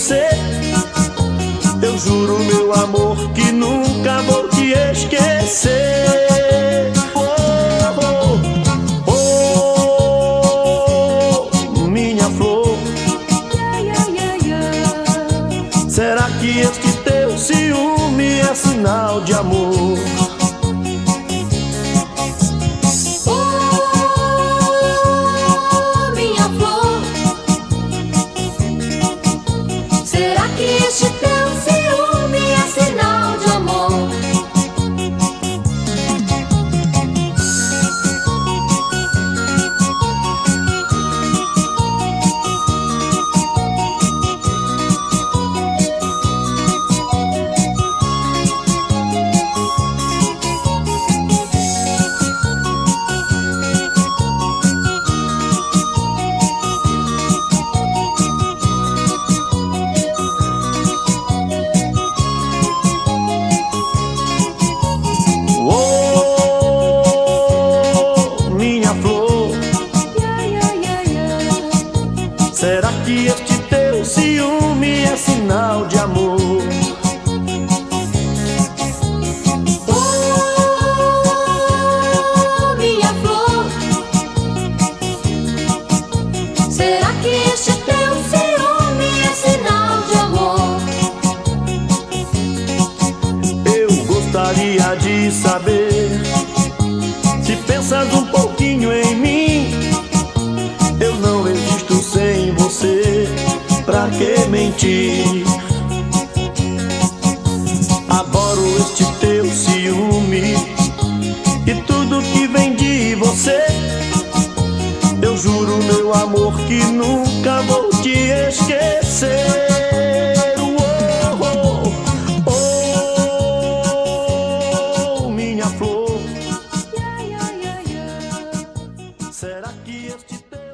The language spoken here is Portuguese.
você. Eu juro, meu amor, que nunca vou te esquecer. Oh, oh, oh, minha flor. Será que este teu ciúme é sinal de amor? Oh, minha flor. Será que este teu ciúme é sinal de amor? Será que este teu ciúme é sinal de amor? Oh, minha flor. Será que este teu ciúme é sinal de amor? Eu gostaria de saber se pensas um pouquinho em mim. Eu não existo sem você, pra que mentir? Adoro este teu ciúme e tudo que vem de você. Eu juro, meu amor, que nunca vou te esquecer. Oh, oh, oh, minha flor. Será que este teu